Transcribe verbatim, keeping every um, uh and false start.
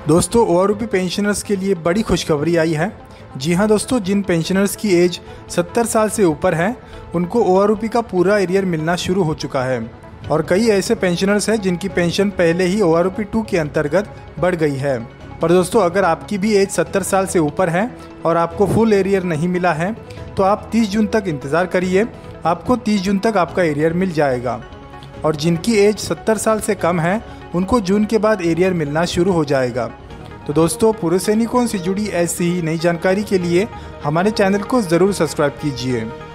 दोस्तों OROP pensioners के लिए बड़ी खुशखबरी आई है। जी हां दोस्तों, जिन पेंशनर्स की एज सत्तर साल से ऊपर है उनको ओआरओपी का पूरा एरियर मिलना शुरू हो चुका है और कई ऐसे पेंशनर्स हैं जिनकी पेंशन पहले ही ओआरओपी टू के अंतर्गत बढ़ गई है। पर दोस्तों अगर आपकी भी एज सत्तर साल से ऊपर है और आपको फुल एरियर नहीं मिला है तो आप तीस जून तक इंतज़ार करिए, आपको तीस जून तक आपका एरियर मिल जाएगा। और जिनकी एज सत्तर साल से कम है उनको जून के बाद एरियर मिलना शुरू हो जाएगा। तो दोस्तों पूर्व सैनिकों से जुड़ी ऐसी ही नई जानकारी के लिए हमारे चैनल को ज़रूर सब्सक्राइब कीजिए।